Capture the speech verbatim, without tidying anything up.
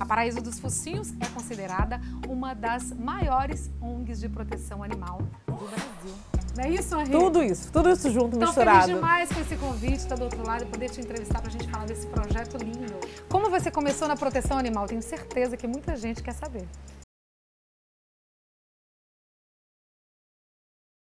Paraíso dos Focinhos é considerada uma das maiores O N Gs de proteção animal do Brasil. Não é isso, Henrique? Tudo isso, tudo isso junto, Tô misturado. feliz demais com esse convite, estar do outro lado e poder te entrevistar pra gente falar desse projeto lindo. Como você começou na proteção animal? Tenho certeza que muita gente quer saber.